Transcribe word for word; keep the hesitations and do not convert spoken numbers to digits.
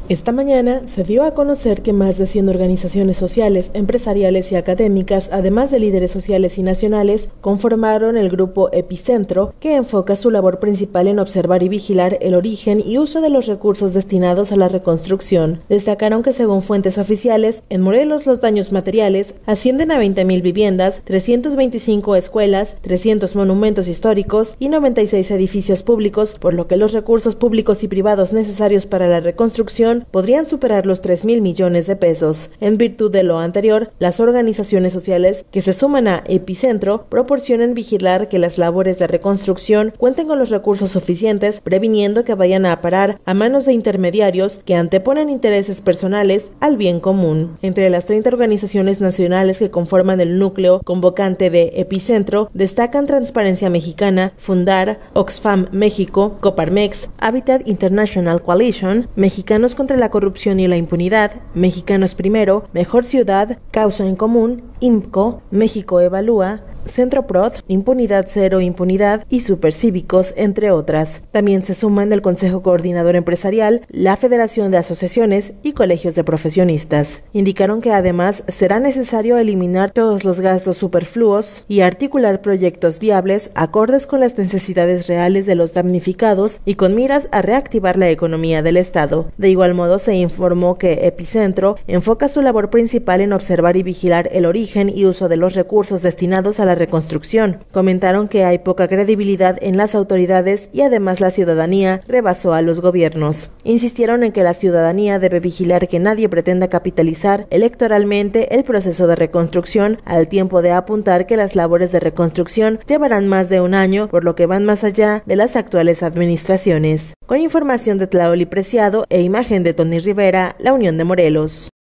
Esta mañana se dio a conocer que más de cien organizaciones sociales, empresariales y académicas, además de líderes sociales y nacionales, conformaron el grupo Epicentro, que enfoca su labor principal en observar y vigilar el origen y uso de los recursos destinados a la reconstrucción. Destacaron que, según fuentes oficiales, en Morelos los daños materiales ascienden a veinte mil viviendas, trescientas veinticinco escuelas, trescientos monumentos históricos y noventa y seis edificios públicos, por lo que los recursos públicos y privados necesarios para la reconstrucción podrían superar los tres mil millones de pesos. En virtud de lo anterior, las organizaciones sociales que se suman a Epicentro proporcionan vigilar que las labores de reconstrucción cuenten con los recursos suficientes, previniendo que vayan a parar a manos de intermediarios que anteponen intereses personales al bien común. Entre las treinta organizaciones nacionales que conforman el núcleo convocante de Epicentro, destacan Transparencia Mexicana, Fundar, Oxfam México, Coparmex, Habitat International Coalition, Mexicanos contra la corrupción y la impunidad, Mexicanos Primero, Mejor Ciudad, Causa en Común, I M C O, México Evalúa, Centro Prod, Impunidad Cero Impunidad y Supercívicos, entre otras. También se suman del Consejo Coordinador Empresarial, la Federación de Asociaciones y Colegios de Profesionistas. Indicaron que además será necesario eliminar todos los gastos superfluos y articular proyectos viables acordes con las necesidades reales de los damnificados y con miras a reactivar la economía del Estado. De igual modo, se informó que Epicentro enfoca su labor principal en observar y vigilar el origen y uso de los recursos destinados a la reconstrucción. Comentaron que hay poca credibilidad en las autoridades y además la ciudadanía rebasó a los gobiernos. Insistieron en que la ciudadanía debe vigilar que nadie pretenda capitalizar electoralmente el proceso de reconstrucción, al tiempo de apuntar que las labores de reconstrucción llevarán más de un año, por lo que van más allá de las actuales administraciones. Con información de Tlaoli Preciado e imagen de Tony Rivera, La Unión de Morelos.